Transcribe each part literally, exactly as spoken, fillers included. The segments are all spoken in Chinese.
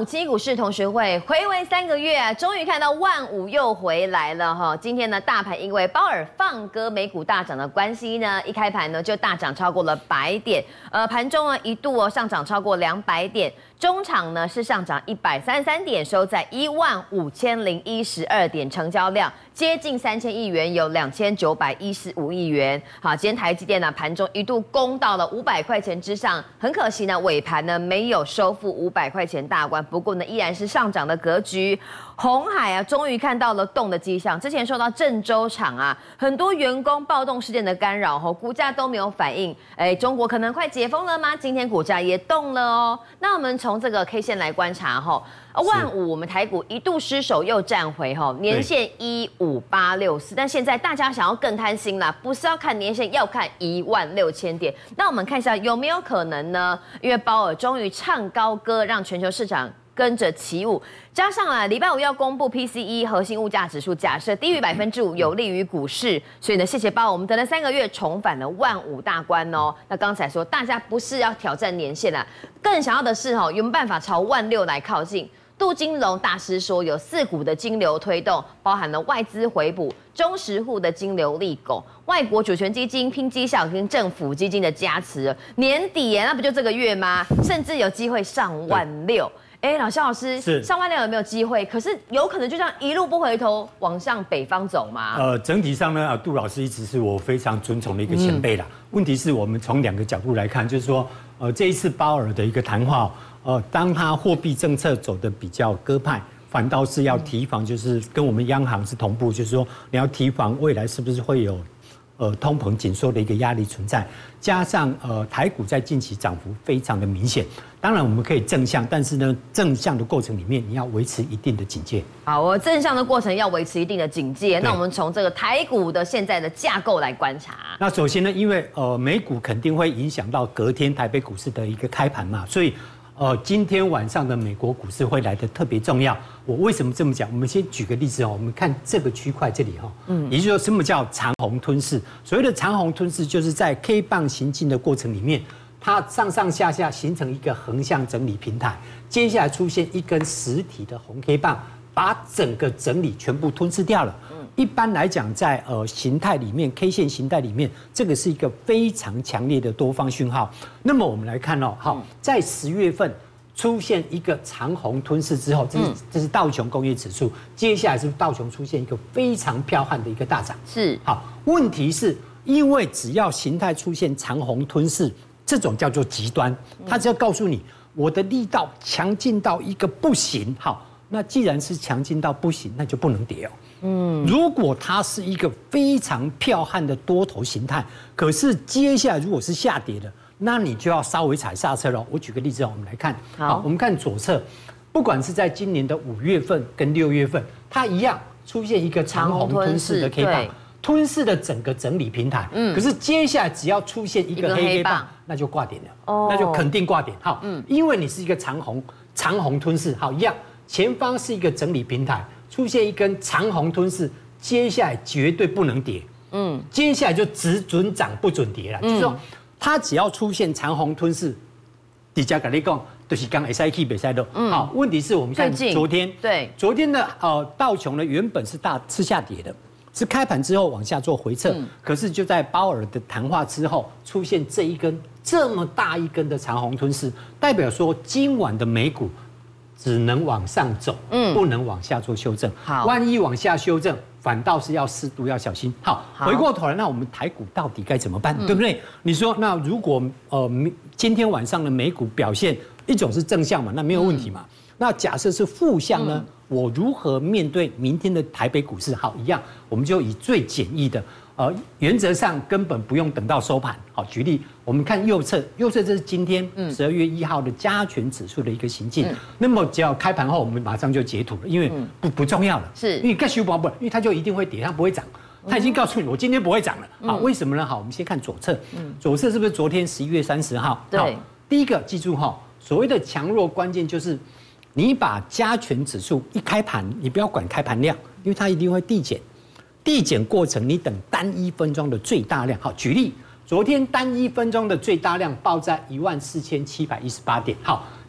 七股市同学会回违三个月啊，终于看到万五又回来了哈。今天呢，大盘因为鲍尔放鸽美股大涨的关系呢，一开盘呢就大涨超过了百点，呃，盘中呢一度哦上涨超过两百点，中场呢是上涨一百三十三点，收在一万五千零一十二点，成交量接近三千亿元，有两千九百一十五亿元。好，今天台积电呢盘中一度攻到了五百块钱之上，很可惜呢尾盘呢没有收复五百块钱大关，不过呢依然是上涨的格局。鸿海啊，终于看到了动的迹象。之前受到郑州厂啊很多员工暴动事件的干扰后，股价都没有反应。哎，中国可能快解封了吗？今天股价也动了哦。那我们从这个 K 线来观察哈，万五我们台股一度失守又站回哈，年线一五八六四，但现在大家想要更贪心啦，不是要看年线，要看一万六千点。那我们看一下有没有可能呢？因为鲍尔终于唱高歌，让全球市场跟着起舞，加上啊，礼拜五要公布 P C E 核心物价指数，假设低于百分之五，有利于股市。所以呢，谢谢鲍尔，我们等了三个月，重返了万五大关哦。那刚才说，大家不是要挑战年线啦，更想要的是哈，有没有办法朝万六来靠近？杜金龙大师说，有四股的金流推动，包含了外资回补、中实户的金流利拱、外国主权基金拼绩效跟政府基金的加持。年底耶，那不就这个月吗？甚至有机会上万六。哎，老肖老师，是上万六有没有机会？可是有可能就这样一路不回头往向北方走吗？ 呃，整体上呢，杜老师一直是我非常尊崇的一个前辈啦。嗯、问题是我们从两个角度来看，就是说，呃，这一次鲍尔的一个谈话，呃，当他货币政策走得比较鸽派，反倒是要提防，就是跟我们央行是同步，就是说你要提防未来是不是会有。呃，通膨紧缩的一个压力存在，加上呃台股在近期涨幅非常的明显。当然我们可以正向，但是呢，正向的过程里面你要维持一定的警戒。 好，我正向的过程要维持一定的警戒。那我们从这个台股的现在的架构来观察。 那首先呢，因为呃美股肯定会影响到隔天台北股市的一个开盘嘛，所以。呃，今天晚上的美国股市会来得特别重要。我为什么这么讲？我们先举个例子哦，我们看这个区块这里哈，嗯，也就是说什么叫长红吞噬？所谓的长红吞噬，就是在 K 棒行进的过程里面，它上上下下形成一个横向整理平台，接下来出现一根实体的红 K 棒，把整个整理全部吞噬掉了。一般来讲，在呃形态里面 ，K 线形态里面，这个是一个非常强烈的多方讯号。那么我们来看哦，好，在十月份出现一个长红吞噬之后，这是这是道琼工业指数，接下来是道琼出现一个非常彪悍的一个大涨。 是， 好，问题是因为只要形态出现长红吞噬，这种叫做极端，它只要告诉你我的力道强劲到一个不行，好，那既然是强劲到不行，那就不能跌哦。嗯，如果它是一个非常彪悍的多头形态，可是接下来如果是下跌的，那你就要稍微踩刹车了。我举个例子，我们来看，好，我们看左侧，不管是在今年的五月份跟六月份，它一样出现一个长红吞噬的 K 棒，吞噬了整个整理平台。嗯，可是接下来只要出现一个黑 K 棒，那就挂点了，哦，那就肯定挂点。好，嗯，因为你是一个长红长红吞噬，好，一样，前方是一个整理平台。出现一根长红吞噬，接下来绝对不能跌，嗯，接下来就只准涨不准跌了，嗯，就是说它只要出现长红吞噬，底下跟你讲，就是刚 S I K 比赛的，嗯，好，问题是我们看昨天， 对， 昨天的呃道琼呢原本是大是下跌的，是开盘之后往下做回撤，嗯，可是就在鲍尔的谈话之后，出现这一根这么大一根的长红吞噬，代表说今晚的美股。只能往上走，嗯，不能往下做修正。好，万一往下修正，反倒是要适度要小心。好，好回过头来，那我们台股到底该怎么办，嗯，对不对？你说，那如果呃今天晚上的美股表现，一种是正向嘛，那没有问题嘛。嗯，那假设是负向呢，嗯，我如何面对明天的台北股市？好，一样，我们就以最简易的。呃，原则上根本不用等到收盘。好，举例，我们看右侧，右侧这是今天十二月一号的加权指数的一个行进。嗯，那么只要开盘后，我们马上就截图了，因为不不重要了。是，因为盖修不不，因为它就一定会跌，它不会涨。它已经告诉你，我今天不会涨了。好，为什么呢？好，我们先看左侧。嗯，左侧是不是昨天十一月三十号？对。第一个记住哈，所谓的强弱关键就是，你把加权指数一开盘，你不要管开盘量，因为它一定会递减。递减过程，你等单一分钟的最大量。好，举例，昨天单一分钟的最大量报在一万四千七百一十八点。好，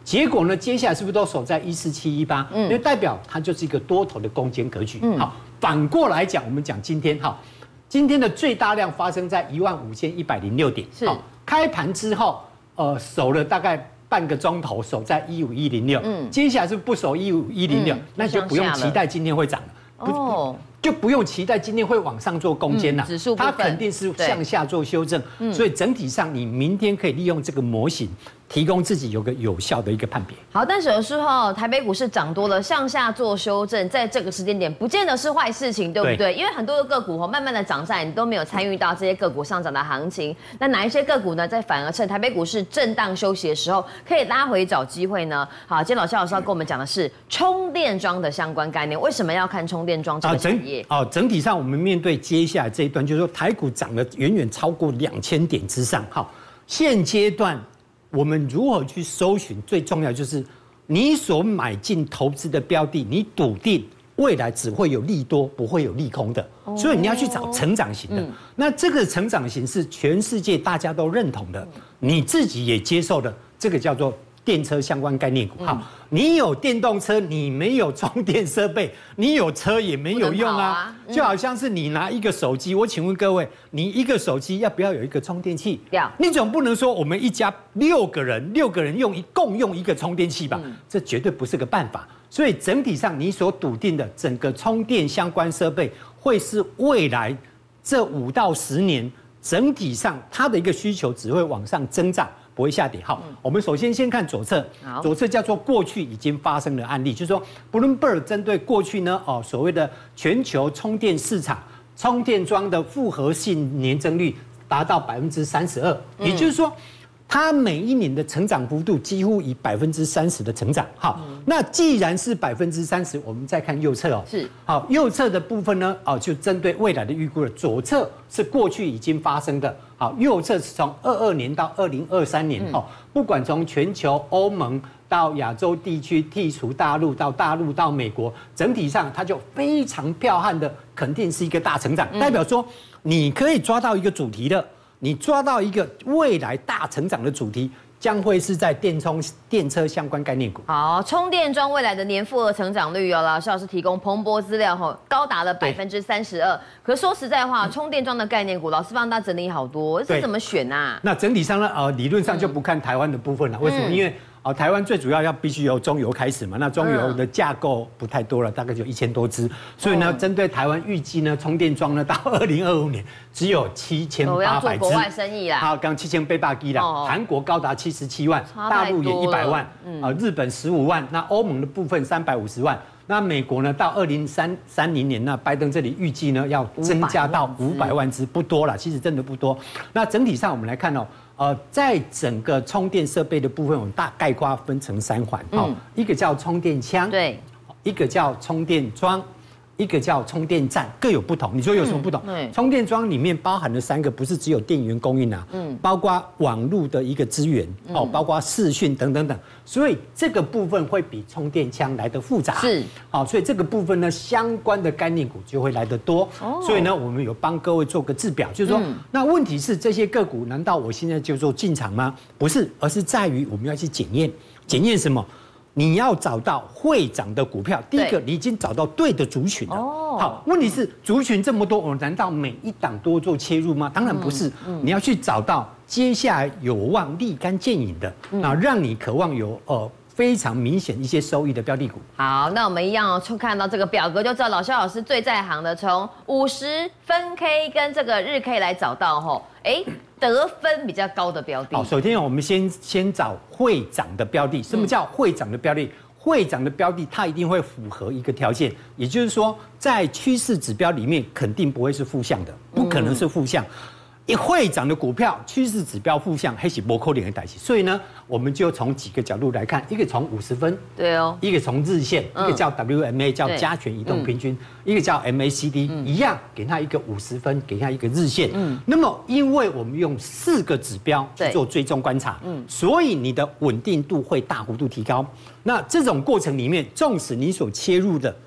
结果呢，接下来是不是都守在一四七一八？嗯，那代表它就是一个多头的攻坚格局。嗯，好，反过来讲，我们讲今天哈，今天的最大量发生在一万五千一百零六点。 是， 开盘之后，呃，守了大概半个钟头，守在一五一零六。嗯，接下来是不守一五一零六，那就不用期待今天会涨了。哦。就不用期待今天会往上做攻坚了， 指数它肯定是向下做修正，所以整体上你明天可以利用这个模型，提供自己有个有效的一个判别。 好，但是有时候台北股市涨多了，向下做修正，在这个时间点不见得是坏事情，对不对？因为很多的个股慢慢的涨上来，你都没有参与到这些个股上涨的行情。那哪一些个股呢，在反而趁台北股市震荡休息的时候，可以拉回找机会呢？好，今天老肖老师要跟我们讲的是充电桩的相关概念，为什么要看充电桩这个产业？ 哦，整体上我们面对接下来这一段，就是说台股涨了远远超过两千点之上。好，现阶段我们如何去搜寻？最重要就是你所买进投资的标的，你笃定未来只会有利多，不会有利空的，哦、所以你要去找成长型的。嗯、那这个成长型是全世界大家都认同的，你自己也接受的，这个叫做电车相关概念股。好，你有电动车，你没有充电设备，你有车也没有用啊。啊嗯、就好像是你拿一个手机，我请问各位，你一个手机要不要有一个充电器？ 要。 你总不能说我们一家六个人，六个人用一共用一个充电器吧？嗯、这绝对不是个办法。所以整体上，你所笃定的整个充电相关设备，会是未来这五到十年整体上它的一个需求只会往上增长。不会下跌。好，嗯、我们首先先看左侧，左侧叫做过去已经发生的案例，就是说 Bloomberg 针对过去呢，哦，所谓的全球充电市场充电桩的复合性年增率达到百分之三十二，也就是说，它每一年的成长幅度几乎以百分之三十的成长。好，嗯、那既然是百分之三十，我们再看右侧哦， 是好，右侧的部分呢，哦，就针对未来的预估了，左侧是过去已经发生的。好，右侧是从二二年到二零二三年，哈、嗯，不管从全球、欧盟到亚洲地区，剔除大陆到大陆到美国，整体上它就非常彪悍的，肯定是一个大成长，嗯、代表说你可以抓到一个主题的，你抓到一个未来大成长的主题。将会是在电充电车相关概念股。 好，充电桩未来的年复合成长率哦，老师老师提供彭博资料吼，高达了百分之三十二。可是说实在话，充电桩的概念股，老师帮大家整理好多，是怎么选啊？ 那整体上呢，呃，理论上就不看台湾的部分了。嗯、为什么？因为哦，台湾最主要要必须由中油开始嘛，那中油的架构不太多了，大概就一千多只，所以呢，针对台湾预计呢，充电桩呢到二零二五年只有七千八百只。 国外生意啦， 好，刚七千八百只啦，韩国高达七十七万，大陆也一百万，啊，日本十五万，那欧盟的部分三百五十万。那美国呢？到二零三三零年，那拜登这里预计呢要增加到五百万只，不多了，其实真的不多。那整体上我们来看哦，呃，在整个充电设备的部分，我们大概括分成三环，好、嗯，一个叫充电枪， 对， 一个叫充电桩。一个叫充电站，各有不同。你说有什么不同？嗯、充电桩里面包含了三个，不是只有电源供应啊，嗯，包括网络的一个资源，哦，嗯、包括视讯等等等。所以这个部分会比充电枪来得复杂。 是， 好，所以这个部分呢，相关的概念股就会来得多。哦，所以呢，我们有帮各位做个制表，就是说，嗯、那问题是这些个股，难道我现在就做进场吗？不是，而是在于我们要去检验，检验什么？你要找到会涨的股票，第一个你已经找到对的族群了。哦，好，问题是族群这么多，我难道每一档都做切入吗？当然不是，嗯嗯、你要去找到接下来有望立竿见影的，啊，让你渴望有呃非常明显一些收益的标的股。 好，那我们一样哦，就看到这个表格就知道老肖老师最在行的，从五十分 K 跟这个日 K 来找到吼，哎。得分比较高的标的。好， 首先我们先先找会涨的标的。什么叫会涨的标的？会涨的标的，它一定会符合一个条件，也就是说，在趋势指标里面肯定不会是负向的，不可能是负向。一会涨的股票，趋势指标负向，还是不可能的代志。所以呢，我们就从几个角度来看，一个从五十分， 对哦， 一个从日线，嗯、一个叫 W M A 叫加权移动平均，嗯、一个叫 M A C D，、嗯、一样给它一个五十分，给它一个日线。嗯，那么因为我们用四个指标去做追踪观察，嗯，所以你的稳定度会大幅度提高。那这种过程里面，纵使你所切入的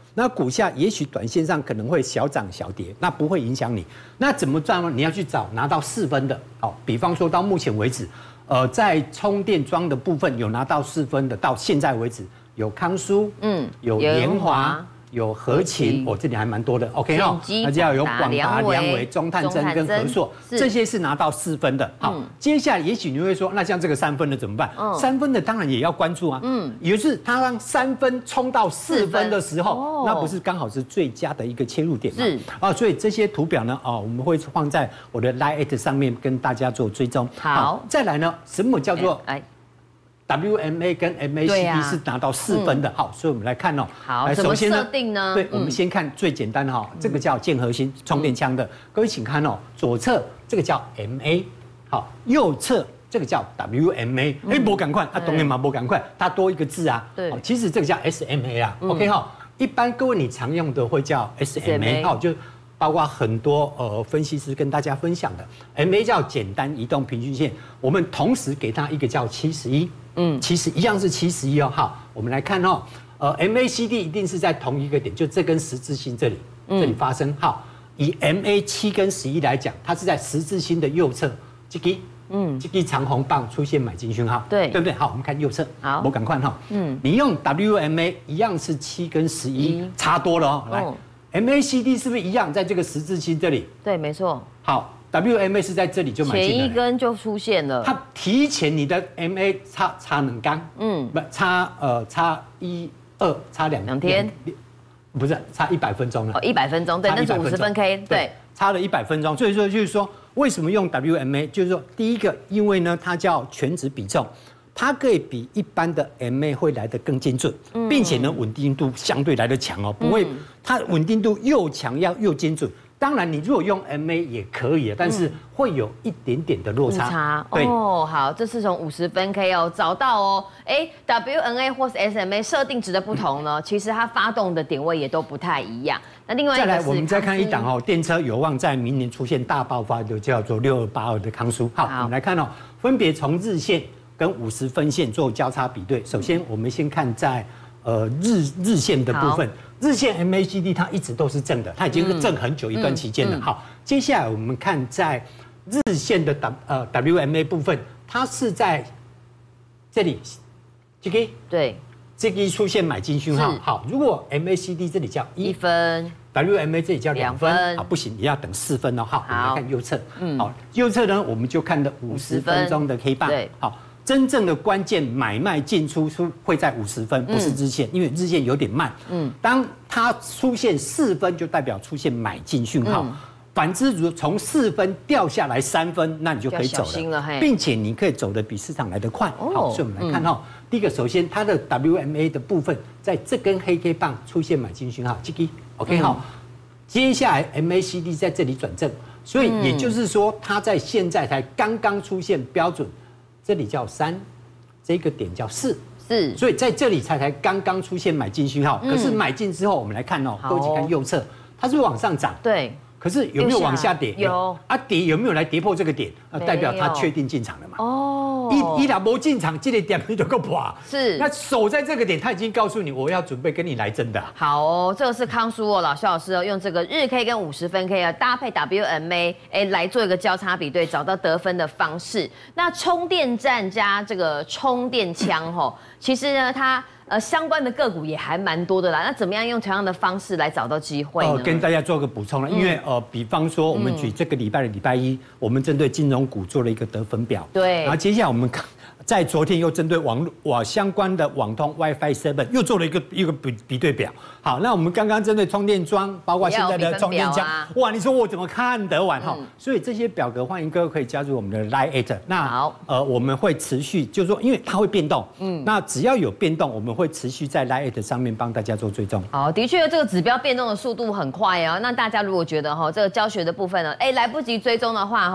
那股价也许短线上可能会小涨小跌，那不会影响你。那怎么赚呢？你要去找拿到四分的，好，比方说到目前为止，呃，在充电桩的部分有拿到四分的，到现在为止有康舒，嗯，有联华。有合勤，哦，这里还蛮多的 ，OK 哈，那就要有广达、良维、中探针跟和硕，这些是拿到四分的。好，接下来也许你会说，那像这个三分的怎么办？三分的当然也要关注啊。嗯，也就是它让三分冲到四分的时候，那不是刚好是最佳的一个切入点吗？是啊，所以这些图表呢，哦，我们会放在我的 Line@ 上面跟大家做追踪。好，再来呢，什么叫做？W M A 跟 M A C D 是拿到四分的，啊嗯、好，所以我们来看哦。 好，怎么设定呢？ 对，我们先看最简单的哈，这个叫剑核心充电枪的，嗯、各位请看哦，左侧这个叫 M A， 好，右侧这个叫 W M A， 哎、嗯，不赶快啊，懂了吗？不赶快，它多一个字啊。对，其实这个叫 S M A 啊、嗯、，OK 哈，一般各位你常用的会叫 S M A， 好，就。包括很多呃分析师跟大家分享的 M A 叫简单移动平均线，我们同时给它一个叫七十一，嗯，其实一样是七十一哦。好，我们来看哦，呃 M A C D 一定是在同一个点，就这根十字星这里，这里发生。好，以 M A 七跟十一来讲，它是在十字星的右侧，这个，嗯，这个长红棒出现买进讯号，对，对不对？好，我们看右侧，好，我赶快哈，嗯，你用 W M A 一样是七跟十一，差多了哦，来。M A C D 是不是一样，在这个十字星这里？ 对，没错。 好 ，W M A 是在这里就买进来， 前一根就出现了。 它提前你的 M A 差差两缸，嗯，不差呃差一二差两两天， 不是差一百分钟了。 哦，一百分钟，对，那是五十分 K， 对， 差了一百分钟。所以说就是说，为什么用 W M A？ 就是说，第一个，因为呢，它叫全值比重。它可以比一般的 M A 会来得更精准，并且呢稳定度相对来得强哦，不会，它稳定度又强要又精准。当然，你如果用 M A 也可以，但是会有一点点的落差。 差哦，好，这是从五十分 K 哦找到哦，哎 ，W N A 或是 S M A 设定值的不同呢，其实它发动的点位也都不太一样。那另外一个再来，我们再看一档哦，电车有望在明年出现大爆发，就叫做六二八二的康舒。好，我们来看哦，分别从日线跟五十分线做交叉比对。首先，我们先看在呃日日线的部分，日线 M A C D 它一直都是正的，它已经正很久一段期间了。好，接下来我们看在日线的 W 呃 W M A 部分，它是在这里，这个对， 这个出现买进讯号。好，如果 M A C D 这里叫一分。W M A 这里叫两分，啊不行，你要等四分哦。好，我们来看右侧，嗯，好，右侧呢我们就看的五十分钟的 K 棒，对，好，真正的关键买卖进出出会在五十分，不是日线，因为日线有点慢，嗯，当它出现四分就代表出现买进讯号，反之如从四分掉下来三分，那你就可以走了，并且你可以走得比市场来得快。好，所以我们来看哈，第一个首先它的 W M A 的部分在这根黑 K 棒出现买进讯号，这个。OK 好，接下来 M A C D 在这里转正，所以也就是说，它在现在才刚刚出现标准，这里叫三，这个点叫四，是，所以在这里才才刚刚出现买进讯号。可是买进之后，我们来看哦，各位请看右侧，它是往上涨，对。可是有没有往下跌？有啊，跌有没有来跌破这个点？呃，代表它确定进场了嘛？哦，一一打波进场，这个点你就够破。是，那守在这个点，他已经告诉你，我要准备跟你来真的。 好哦，这个是康舒哦，老肖老师哦，用这个日 K 跟五十分 K 啊搭配 W M A， 哎来做一个交叉比对，找到得分的方式。那充电站加这个充电枪吼，其实呢它。呃，相关的个股也还蛮多的啦。那怎么样用同样的方式来找到机会呢？ 呃，跟大家做个补充了，因为呃，比方说我们举这个礼拜的礼拜一，我们针对金融股做了一个得分表。对。然后接下来我们看。在昨天又针对网络网相关的网通 WiFi 七 又做了一个一个比比对表。好，那我们刚刚针对充电桩，包括现在的充电枪，啊、哇，你说我怎么看得完哈？嗯、所以这些表格欢迎各位可以加入我们的 Line。那好，呃，我们会持续，就是说，因为它会变动，嗯，那只要有变动，我们会持续在 Line 上面帮大家做追踪。 好，的确，这个指标变动的速度很快哦。那大家如果觉得哈，这个教学的部分呢，哎，来不及追踪的话哈。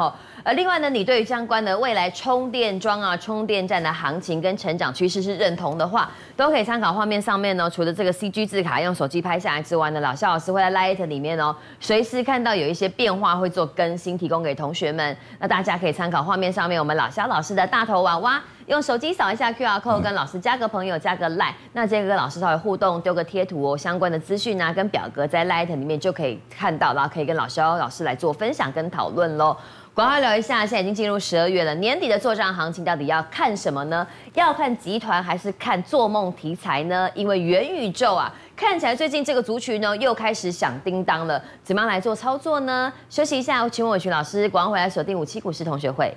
而另外呢，你对于相关的未来充电桩啊、充电站的行情跟成长趋势是认同的话，都可以参考画面上面呢，除了这个 C G 字卡用手机拍下来之外呢，老肖老师会在 Light 里面哦，随时看到有一些变化会做更新，提供给同学们。那大家可以参考画面上面我们老肖老师的大头娃娃。用手机扫一下 Q R code， 跟老师加个朋友，加个 Line， 那这个跟老师稍微互动，丢个贴图哦，相关的资讯啊，跟表格在 Light 里面就可以看到，然后可以跟老肖老师来做分享跟讨论喽。赶快聊一下，现在已经进入十二月了，年底的作战行情到底要看什么呢？要看集团还是看做梦题材呢？因为元宇宙啊，看起来最近这个族群呢又开始响叮当了，怎么样来做操作呢？休息一下，请问伟群老师，赶快回来锁定五七股市同学会。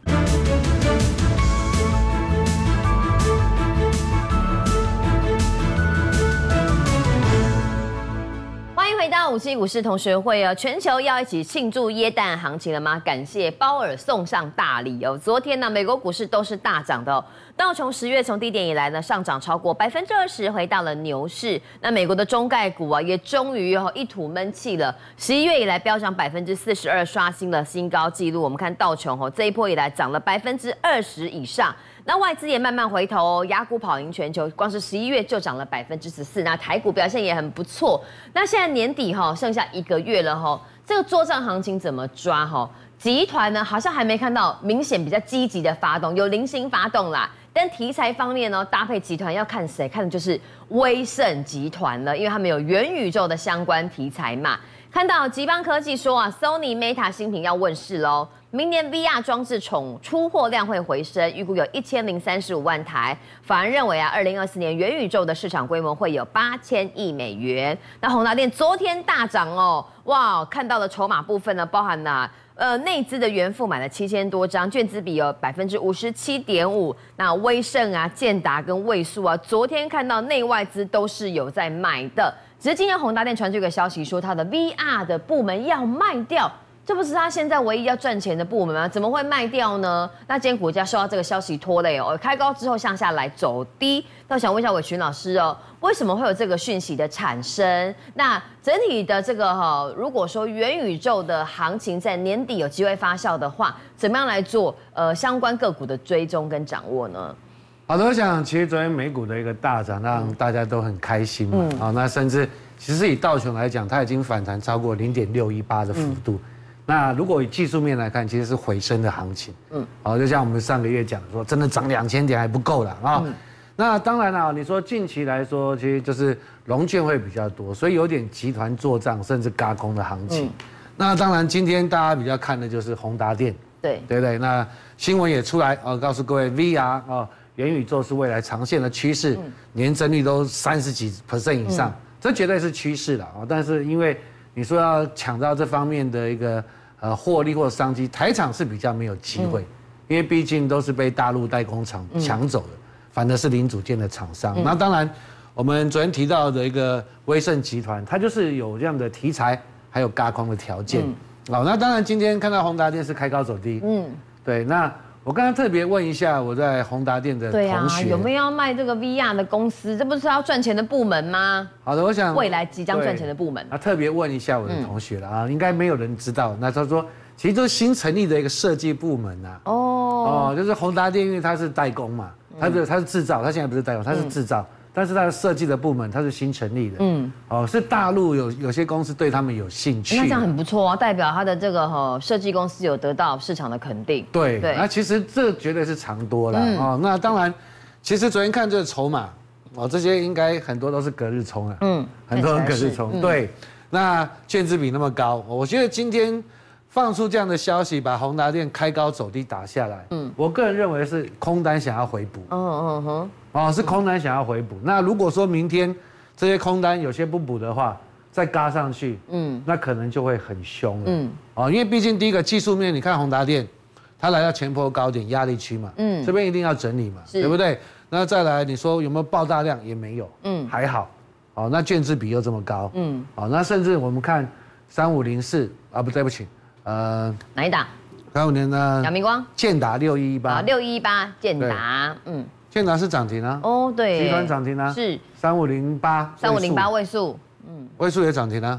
欢迎回到五七股市同学会哦！全球要一起庆祝耶诞行情了吗？感谢鲍尔送上大礼哦！昨天呢，美国股市都是大涨的哦。道琼十月从低点以来呢，上涨超过百分之二十，回到了牛市。那美国的中概股啊，也终于哦一吐闷气了。十一月以来飙涨百分之四十二，刷新了新高纪录。我们看道琼哦，这一波以来涨了百分之二十以上。那外资也慢慢回头哦，亚股跑赢全球，光是十一月就涨了百分之十四。那台股表现也很不错。那现在年底哈，剩下一个月了哈，这个作战行情怎么抓哈？集团呢好像还没看到明显比较积极的发动，有零星发动啦。但题材方面呢，搭配集团要看谁，看的就是威盛集团了，因为他们有元宇宙的相关题材嘛。看到集邦科技说啊 ，Sony Meta 新品要问世喽。明年 V R 装置总出货量会回升，预估有一千零三十五万台。法人认为啊，二零二四年元宇宙的市场规模会有八千亿美元。那宏达电昨天大涨哦，哇，看到了筹码部分呢，包含了呃内资的元富买了七千多张，券资比有百分之五十七点五。那威盛啊、建达跟位数啊，昨天看到内外资都是有在买的。只是今天宏达电传出一个消息，说它的 V R 的部门要卖掉。这不是他现在唯一要赚钱的部门吗？怎么会卖掉呢？那今天股价受到这个消息拖累哦，开高之后向下来走低。那我想问一下伟群老师哦，为什么会有这个讯息的产生？那整体的这个哈、哦，如果说元宇宙的行情在年底有机会发酵的话，怎么样来做呃相关个股的追踪跟掌握呢？ 好的，我想其实昨天美股的一个大涨，让大家都很开心嘛。嗯、好，那甚至其实以道琼来讲，它已经反弹超过零点六一八的幅度。嗯那如果以技术面来看，其实是回升的行情，嗯，好，就像我们上个月讲说，真的涨两千点还不够了啊。嗯、那当然了，你说近期来说，其实就是融券会比较多，所以有点集团做账甚至轧空的行情。嗯、那当然，今天大家比较看的就是宏达电， 对对不对？那新闻也出来哦，告诉各位 V R 啊，元宇宙是未来长线的趋势，嗯、年增率都三十几 percent 以上，嗯、这绝对是趋势了啊。但是因为你说要抢到这方面的一个呃，获利或者商机，台厂是比较没有机会，嗯、因为毕竟都是被大陆代工厂抢走的，嗯、反而是零组件的厂商。嗯、那当然，我们昨天提到的一个威盛集团，它就是有这样的题材，还有轧空的条件。嗯、哦，那当然今天看到宏达电是开高走低，嗯，对。那我刚刚特别问一下我在宏达电的同学，对啊， 有没有要卖这个 V R 的公司？这不是要赚钱的部门吗？ 好的，我想未来即将赚钱的部门。 啊，特别问一下我的同学了啊，嗯、应该没有人知道。那他说，其实都是新成立的一个设计部门啊。哦哦，就是宏达电，因为它是代工嘛，它是它是制造，它现在不是代工，它是制造。嗯但是它的设计的部门，它是新成立的，嗯，哦，是大陆有有些公司对他们有兴趣， 那这样很不错啊，代表它的这个哈设计公司有得到市场的肯定， 对，对，那其实这绝对是长多了，嗯、哦，那当然，其实昨天看这个筹码，哦，这些应该很多都是隔日冲了，嗯，很多人隔日冲，嗯、对，那券资比那么高，我觉得今天放出这样的消息，把宏达电开高走低打下来，嗯，我个人认为是空单想要回补，嗯嗯哼。哦，是空单想要回补。那如果说明天这些空单有些不补的话，再嘎上去，嗯，那可能就会很凶了。嗯，哦，因为毕竟第一个技术面，你看宏达电，它来到前波高点压力区嘛，嗯，这边一定要整理嘛，对不对？那再来，你说有没有爆大量？也没有，嗯，还好。哦，那券资比又这么高，嗯，哦，那甚至我们看三五零四啊，不对不起，呃， 哪一档？ 三五零呢？ 阳明光。 建达六一一八。 啊，六一一八建达，嗯。 建达是涨停啊， 哦对， 集团涨停啊， 是三五零八， 三五零八位数， 嗯，位数也涨停啊，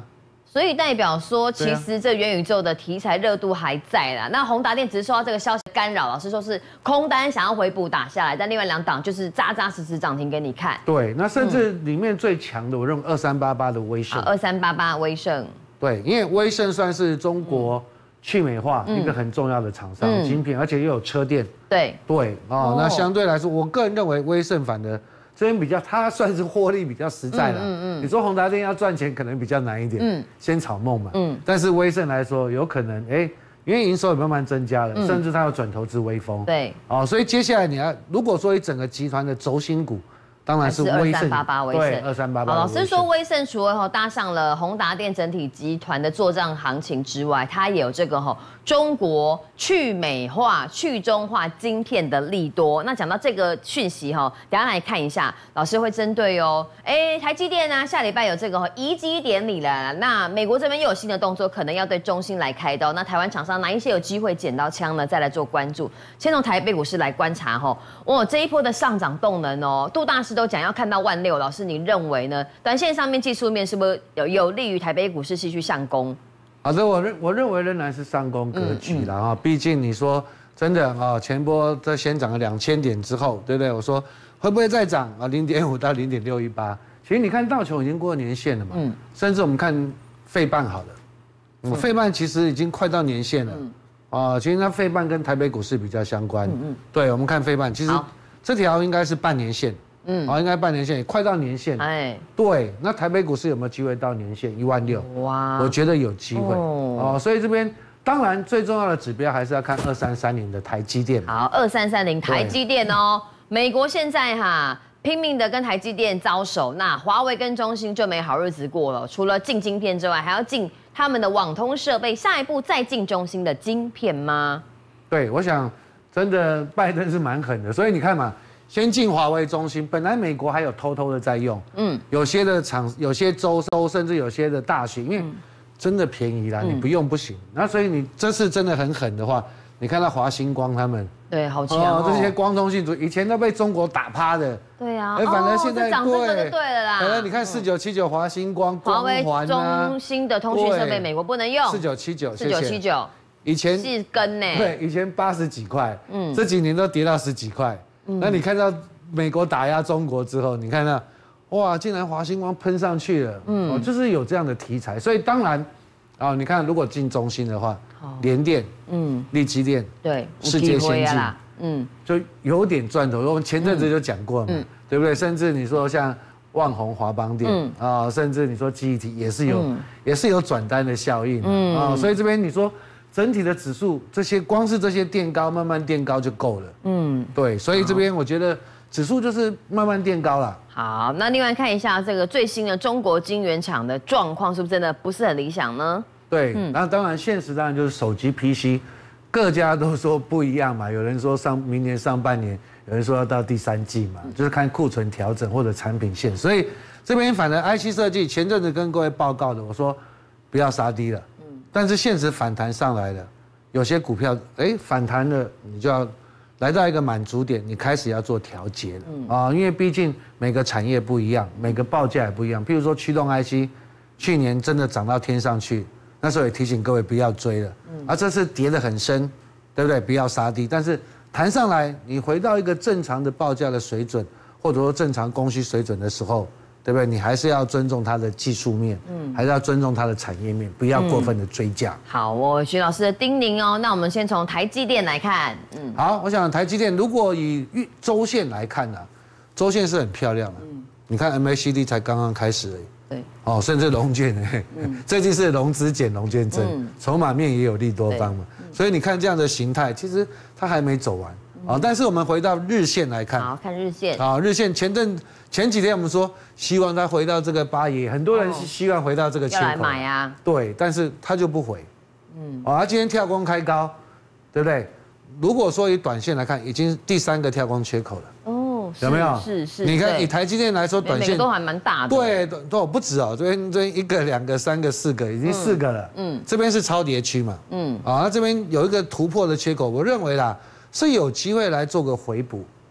所以代表说，其实这元宇宙的题材热度还在啦。那宏达电只是受到这个消息干扰，老师说是空单想要回补打下来，但另外两档就是扎扎实实涨停给你看。 对，那甚至里面最强的，我认为二三八八的威盛， 二三八八威盛， 对，因为威盛算是中国去美化一个很重要的厂商，晶片，而且又有车电。对对哦，那相对来说，我个人认为威盛反的。这边比较，它算是获利比较实在了。嗯嗯。你说宏达电要赚钱，可能比较难一点。嗯。先炒梦嘛。嗯。但是威盛来说，有可能，哎，因为营收也慢慢增加了，甚至它要转投资微风。对。哦，所以接下来你要，如果说一整个集团的轴心股，当然是威盛。二三八八威盛。对，二三八八。 老师说威盛除了哈搭上了宏达电整体集团的作战行情之外，它也有这个哈。中国去美化、去中化晶片的利多。那讲到这个讯息哈，等下来看一下，老师会针对哦。哎，台积电呢，下礼拜有这个移机典礼了。那美国这边又有新的动作，可能要对中芯来开刀。那台湾厂商哪一些有机会捡到枪呢？再来做关注。先从台北股市来观察哈，哇，这一波的上涨动能哦，杜大师都讲要看到万六。老师，你认为呢？短线上面、技术面是不是有有利于台北股市继续上攻？ 好的，我认我认为仍然是上攻格局啦啊，毕竟你说真的啊，前波这先涨了两千点之后，对不对？我说会不会再涨啊？零点五到零点六一八，其实你看道琼已经过年线了嘛，嗯，甚至我们看费半好了，嗯，费半其实已经快到年线了，啊，其实它费半跟台北股市比较相关，嗯嗯，对，我们看费半，其实这条应该是半年线。嗯，好，应该半年线，快到年线。哎，对，那台北股市有没有机会到年线一万六？哇，我觉得有机会哦。所以这边当然最重要的指标还是要看二三三零的台积电。 好，二三三零台积电哦，美国现在哈拼命的跟台积电招手，那华为跟中兴就没好日子过了。除了进晶片之外，还要进他们的网通设备，下一步再进中兴的晶片吗？ 对，我想真的拜登是蛮狠的，所以你看嘛。先进华为中心，本来美国还有偷偷的在用，嗯，有些的厂、有些州州，甚至有些的大学，因为真的便宜啦，嗯、你不用不行。那所以你这次真的很狠的话，你看到华星光他们， 对，好强哦， 这些光通信组以前都被中国打趴的， 对啊， 哎，反正现在对，对了啦。 反正你看四九七九华星光、 华为中兴的通讯设备，美国不能用， 四九七九， 四九七九， 以前是跟呢， 对，以前八十几块，嗯，这几年都跌到十几块，那你看到。美国打压中国之后，你看到，哇，竟然华星光喷上去了，嗯，哦，就是有这样的题材，所以当然，啊，你看如果进中芯的话，联电，嗯，力积电， 对， 世界先进，嗯，就有点赚头。我们前阵子就讲过嘛，对不对？甚至你说像旺宏、华邦电，啊，甚至你说记忆体也是有，也是有转单的效应，嗯，啊，所以这边你说。整体的指数，这些光是这些垫高，慢慢垫高就够了。嗯，对，所以这边我觉得指数就是慢慢垫高了。 好，那另外看一下这个最新的中国晶圆厂的状况，是不是真的不是很理想呢？ 对，那当然现实当然就是手机 P C， 各家都说不一样嘛。有人说上明年上半年，有人说要到第三季嘛，就是看库存调整或者产品线。所以这边反正 I C 设计前阵子跟各位报告的，我说不要杀低了。但是现实反弹上来了，有些股票哎反弹了，你就要来到一个满足点，你开始要做调节了啊，因为毕竟每个产业不一样，每个报价也不一样。譬如说驱动 I C， 去年真的涨到天上去，那时候也提醒各位不要追了，而这次跌得很深，对不对？不要杀低，但是弹上来，你回到一个正常的报价的水准，或者说正常供需水准的时候。对不对？你还是要尊重它的技术面，嗯，还是要尊重它的产业面，不要过分的追价。 嗯、好，我徐老师的叮咛哦。那我们先从台积电来看， 嗯，好，我想台积电如果以周线来看呢、啊，周线是很漂亮的、啊。嗯，你看 M A C D 才刚刚开始而已。对。哦，甚至融券哎，嗯、最近是融资减融券增，嗯、筹码面也有利多方嘛，嗯、所以你看这样的形态，其实它还没走完。啊，但是我们回到日线来看， 好看日线。 啊，日线前阵前几天我们说希望它回到这个八爷，很多人是希望回到这个切口。要来买啊。 对，但是它就不回。嗯。啊，它今天跳空开高，对不对？如果说以短线来看，已经第三个跳空缺口了。哦。有没有？ 是是。 你看以台积电来说，短线都还蛮大的。 对，都不止哦，这边这边一个、两个、三个、四个，已经四个了。嗯。这边是超跌区嘛。嗯。啊，那这边有一个突破的缺口，我认为啦。是有机会来做个回补，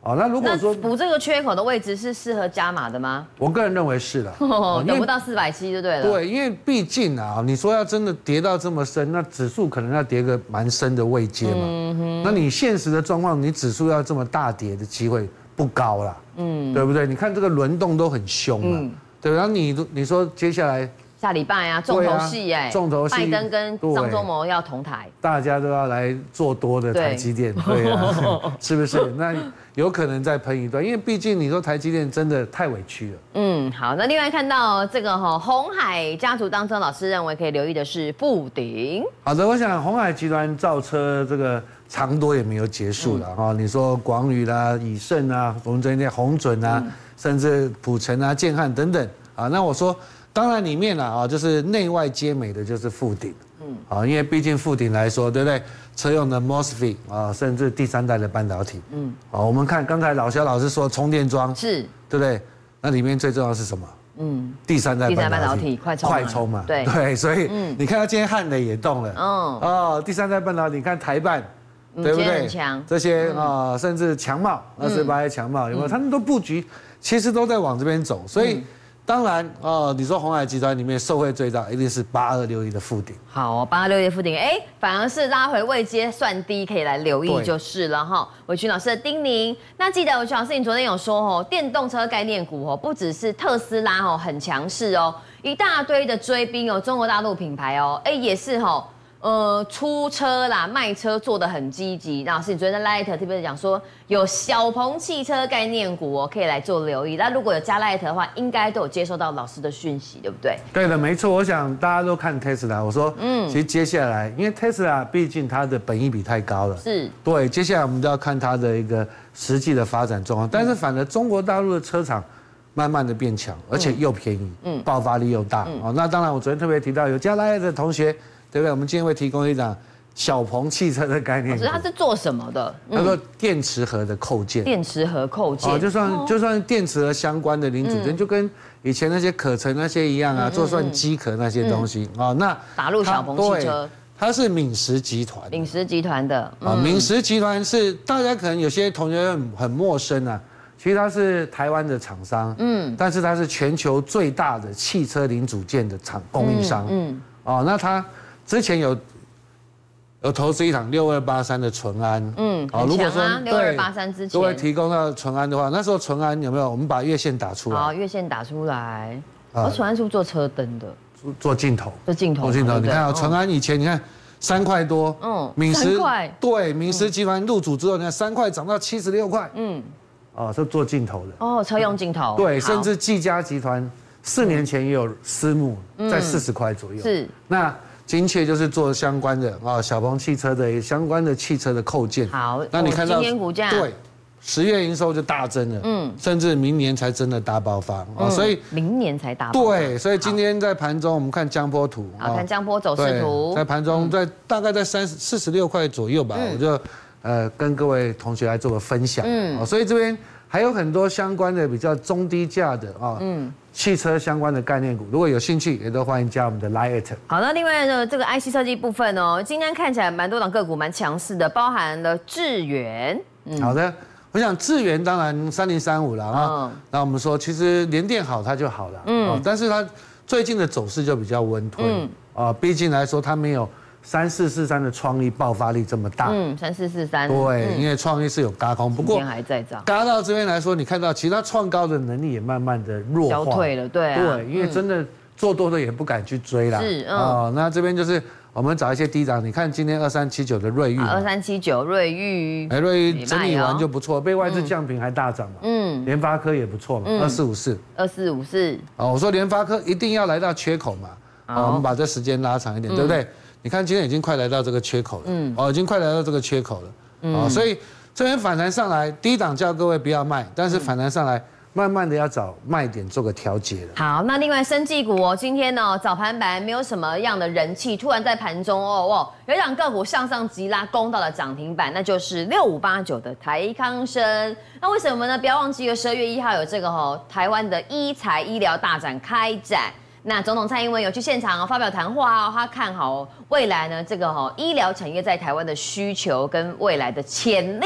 好，那如果说补这个缺口的位置是适合加码的吗？ 我个人认为是的， 等不到四百七就对了。 对，因为毕竟啊，你说要真的跌到这么深，那指数可能要跌个蛮深的位阶嘛。嗯、那你现实的状况，你指数要这么大跌的机会不高啦，嗯，对不对？你看这个轮动都很凶嘛，嗯、对。然后你你说接下来。 下礼拜啊，重头戏哎， 重头戏， 拜登跟张忠谋要同台， 大家都要来做多的台积电，对啊，是不是？那有可能再喷一段，因为毕竟你说台积电真的太委屈了。 嗯，好，那另外看到这个哈，鸿海家族当中，老师认为可以留意的是富鼎。 好的，我想鸿海集团造车这个长多也没有结束了哈，你说广宇啦、以盛啊，我们昨天鸿准啊，甚至普成啊、建汉等等啊，那我说。当然里面啦啊，就是内外皆美的就是富鼎，嗯，啊，因为毕竟富鼎来说，对不对？车用的 mosfet 啊，甚至第三代的半导体，嗯，啊，我们看刚才老肖老师说充电桩是，对不对？那里面最重要是什么？嗯，第三代半导体快充，快充嘛，对对，所以你看到今天汉磊也动了，哦哦，第三代半导体，你看台半，对不对？这些啊，甚至强茂二十八强茂有没有？他们都布局，其实都在往这边走，所以。当然哦，你说鸿海集团里面受惠最大一定是八二六一的富鼎。 好，八二六一的富鼎，哎，反而是拉回位阶算低，可以来留意就是了哈。伟群老师的叮咛，那记得伟群老师，你昨天有说哦，电动车概念股哦，不只是特斯拉哦很强势哦，一大堆的追兵哦，中国大陆品牌哦，哎也是哈。呃，出车啦，卖车做得很积极。老师，你昨天在 Light 特别讲说，有小鹏汽车概念股哦，可以来做留意。那如果有加 Light 的话，应该都有接收到老师的讯息，对不对？ 对的，没错。我想大家都看 Tesla， 我说，嗯，其实接下来，因为 Tesla 毕竟它的本益比太高了，是对。接下来我们都要看它的一个实际的发展状况。但是，反而中国大陆的车厂慢慢的变强，而且又便宜，嗯，爆发力又大。嗯、哦，那当然，我昨天特别提到有加 Light 的同学。对不对？我们今天会提供一档小鹏汽车的概念。 可是它是做什么的？ 它说电池盒的扣件。 电池盒扣件。 哦，就算就算电池盒相关的零组件，就跟以前那些可成那些一样啊，做算机壳那些东西啊。那打入小鹏汽车。 它是敏实集团。 敏实集团的。 啊，敏实集团是大家可能有些同学很很陌生啊。其实它是台湾的厂商，嗯，但是它是全球最大的汽车零组件的厂供应商。嗯。哦，那它。之前有有投资一档六二八三的淳安， 嗯，好，如果说六二八三之前， 如果提供到淳安的话，那时候淳安有没有？我们把月线打出来。 好，月线打出来。我淳安是不是做车灯的？ 做镜头。 做镜头。 做镜头。你看啊，淳安以前你看三块多，嗯，敏实对敏实集团入主之后，你看三块涨到七十六块，嗯，哦，是做镜头的。 哦，车用镜头。 对，甚至技嘉集团四年前也有私募，在四十块左右。是。那。精确就是做相关的啊，小鹏汽车的相关的汽车的扣件。 好， 那你看到今天股价对，十月营收就大增了，嗯，甚至明年才真的大爆发啊，所以明年才大爆发。 对，所以今天在盘中我们看江波图， 好看江波走势图， 在盘中在大概在三十四十六块左右吧，我就呃跟各位同学来做个分享，嗯，所以这边还有很多相关的比较中低价的啊，嗯。汽车相关的概念股，如果有兴趣，也都欢迎加我们的 Light。 好，那另外呢，这个 I C 设计部分哦，今天看起来蛮多档个股蛮强势的，包含了智原。 嗯、好的，我想智原当然三零三五了啊。那、嗯、我们说，其实联电好它就好了，嗯、哦，但是它最近的走势就比较温吞，嗯、啊，毕竟来说它没有。三四四三的创意爆发力这么大， 嗯，三四四三， 对，嗯、因为创意是有轧空，不过还在涨， 轧到这边来说，你看到其他创高的能力也慢慢的弱化， 消退了，对、啊， 对，因为真的做多的也不敢去追啦，是，嗯、哦，那这边就是我们找一些低档，你看今天二三七九的瑞昱， 二三七九瑞昱， 哎，瑞昱整理完就不错，被外资降评还大涨嘛，嗯，联发科也不错嘛，二四五四， 二四五四， 哦，我说联发科一定要来到缺口嘛，哦，我们把这时间拉长一点，对不对？你看，今天已经快来到这个缺口了，嗯，哦，已经快来到这个缺口了，嗯，哦，所以这边反弹上来，低档叫各位不要卖，但是反弹上来，慢慢的要找卖点做个调节了。 好，那另外生技股哦，今天呢早盘本来没有什么样的人气，突然在盘中哦哦，有一档个股向上急拉，攻到了涨停板，那就是六五八九的台康生。那为什么呢？不要忘记，十二月一号有这个哦，台湾的医材医疗大展开展。那总统蔡英文有去现场、哦、发表谈话哦，他看好、哦、未来呢这个、哦、医疗产业在台湾的需求跟未来的潜力。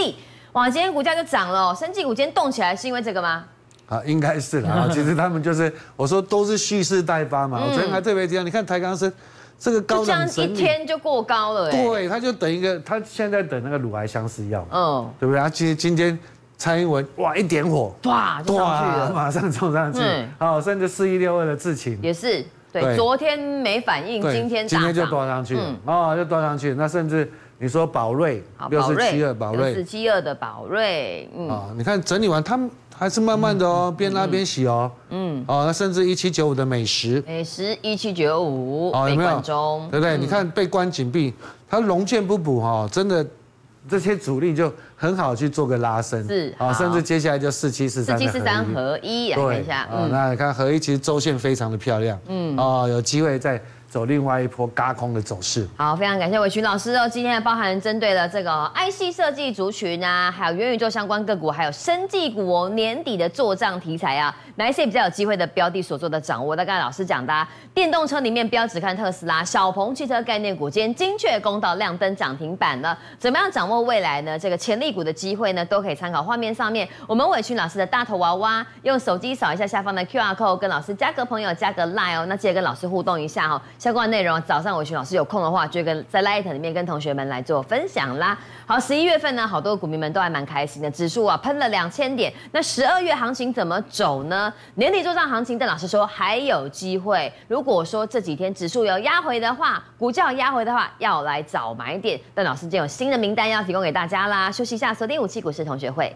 哇，今天股价就涨了、哦，生技股今天动起来是因为这个吗？ 啊，应该是啦。其实他们就是我说都是蓄势待发嘛。嗯、我昨天还特别提到，你看台钢生这个高档整理， 一天就过高了、欸。 对，他就等一个，他现在等那个乳癌相思药，嗯，对不对？他今今天蔡英文哇一点火， 哇就上去了， 马上冲上去。好、嗯，甚至四一六二的智勤也是。对，对昨天没反应，今天今天就多上去了，嗯、哦，就多上去。那甚至你说宝瑞六四七二，宝瑞六四七二的宝瑞， 嗯，啊、哦，你看整理完，他们还是慢慢的哦，边、嗯、拉边洗哦，嗯，哦，那甚至一七九五的美食， 美食一七九五，哦，有没有？中， 对不对？嗯、你看被关紧闭，它龙剑不补哈、哦，真的。这些主力就很好去做个拉升， 是啊，甚至接下来就四七四三四七四三合一，来看一下， 嗯，那你看合一其实周线非常的漂亮，嗯，哦，有机会再走另外一波轧空的走势。 好，非常感谢伟群老师哦，今天还包含针对了这个 I C 设计族群啊，还有元宇宙相关个股，还有生技股哦，年底的作账题材啊，哪一些比较有机会的标的所做的掌握？那刚才老师讲的、啊，电动车里面标只看特斯拉，小鹏汽车概念股今天精确攻到亮灯涨停板了，怎么样掌握未来呢？这个潜力股的机会呢，都可以参考画面上面我们伟群老师的大头娃娃，用手机扫一下下方的 Q R code， 跟老师加个朋友，加个 Line 哦，那记得跟老师互动一下哦。相关的内容，早上伟群老师有空的话，就跟在 Light 里面跟同学们来做分享啦。好，十一月份呢，好多股民们都还蛮开心的，指数啊喷了两千点。那十二月行情怎么走呢？年底作账行情，邓老师说还有机会。如果说这几天指数有压回的话，股价有压回的话，要来找买点。邓老师今天有新的名单要提供给大家啦。休息一下，锁定五七股市同学会。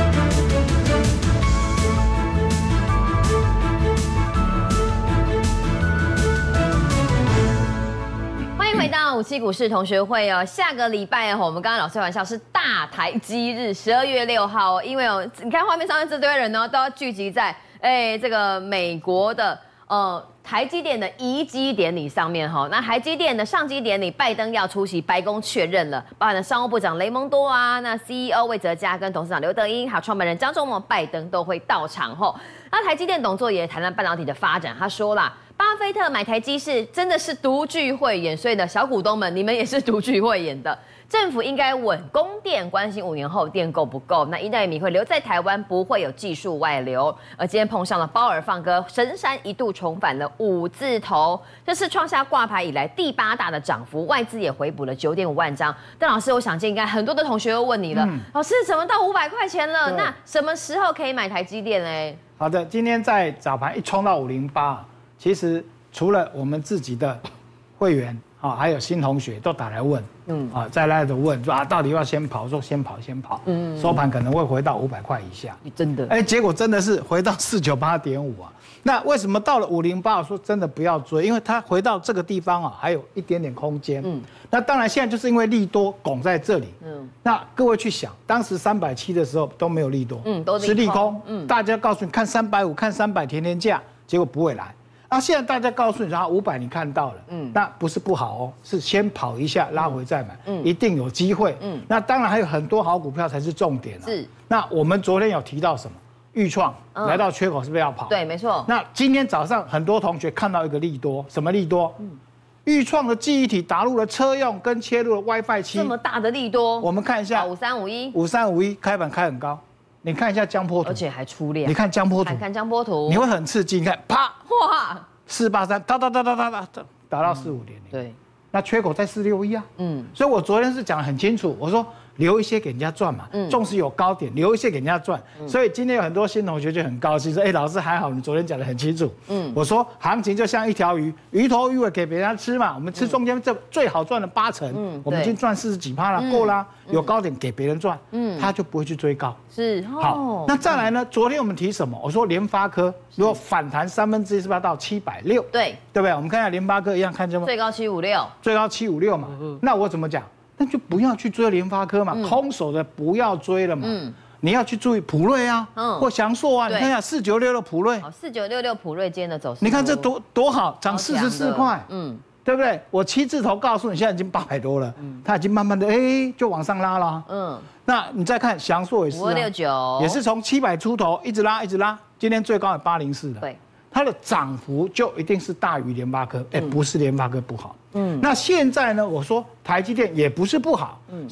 回到五七股市同学会哦，下个礼拜哦，我们刚刚老师开玩笑是大台积日，十二月六号哦，因为哦，你看画面上面这堆人呢，都要聚集在哎这个美国的呃台积电的移机典礼上面哈。那台积电的上机典礼，拜登要出席，白宫确认了，包含了商务部长雷蒙多啊，那 C E O 魏哲嘉跟董事长刘德英，还有创办人张忠谋，拜登都会到场吼。那台积电董座也谈了半导体的发展，他说啦。巴菲特买台积是真的是独具慧眼，所以呢，小股东们你们也是独具慧眼的。政府应该稳供电，关心五年后电够不够。那一奈米会留在台湾，不会有技术外流。而今天碰上了鲍尔放歌，神山一度重返了五字头，这是创下挂牌以来第八大的涨幅，外资也回补了九点五万张。邓老师，我想应该很多的同学又问你了，嗯、老师怎么到五百块钱了？那什么时候可以买台积电嘞？ 好的，今天在早盘一冲到五零八。其实除了我们自己的会员啊，还有新同学都打来问，嗯啊，再来的问说啊，到底要先跑？说先跑，先跑。嗯，收盘可能会回到五百块以下。 真的？ 哎，结果真的是回到四九八点五啊。那为什么到了五零八？说真的不要追，因为它回到这个地方啊，还有一点点空间。嗯，那当然现在就是因为利多拱在这里。嗯，那各位去想，当时三百七的时候都没有利多，嗯，都是利空。嗯，大家告诉你看三百五，看三百甜甜价，结果不会来。那、啊、现在大家告诉你说五百你看到了，嗯，那不是不好哦，是先跑一下拉回再买，嗯，一定有机会，嗯，那当然还有很多好股票才是重点啊。是，那我们昨天有提到什么？裕创、嗯、来到缺口是不是要跑？ 对，没错。 那今天早上很多同学看到一个利多，什么利多？嗯，裕创的记忆体打入了车用跟切入了 WiFi 七， 这么大的利多， 我们看一下五三五一， 五三五一开盘开很高。你看一下江波图， 而且还出量。 你看江波图， 看看江波图， 你会很刺激。你看，啪， 哇， 四八三，哒哒哒哒哒哒，打到四五点零。对，那缺口在四六一啊。嗯，所以我昨天是讲得很清楚，我说留一些给人家赚嘛，嗯，纵使有高点，留一些给人家赚。嗯、所以今天有很多新同学就很高兴说，哎、欸，老师还好，你昨天讲得很清楚。嗯，我说行情就像一条鱼，鱼头鱼尾给别人吃嘛，我们吃中间这最好赚了八成，嗯，我们已经赚四十几趴了，嗯、够啦。有高点给别人赚，嗯，他就不会去追高。 是，哦、 好，那再来呢？昨天我们提什么？我说联发科如果反弹三分之一，是不是要到七百六？ 对， 对不对？我们看一下联发科一样，看见吗？ 最高七五六， 最高七五六嘛。嗯、那我怎么讲？那就不要去追联发科嘛，嗯、空手的不要追了嘛。嗯，你要去注意普瑞啊，嗯，或祥硕啊。你看一下四九六六普瑞， 好，四九六六普瑞今天的走势， 你看这多多好，涨四十四块。嗯。对不对？我七字头告诉你，现在已经八百多了，嗯，它已经慢慢的哎就往上拉了，嗯，那你再看祥硕也是、啊，五二六九也是从七百出头一直拉一直拉，今天最高有八零四的，对，它的涨幅就一定是大于联发科，哎、嗯，不是联发科不好，嗯，那现在呢，我说台积电也不是不好，嗯，是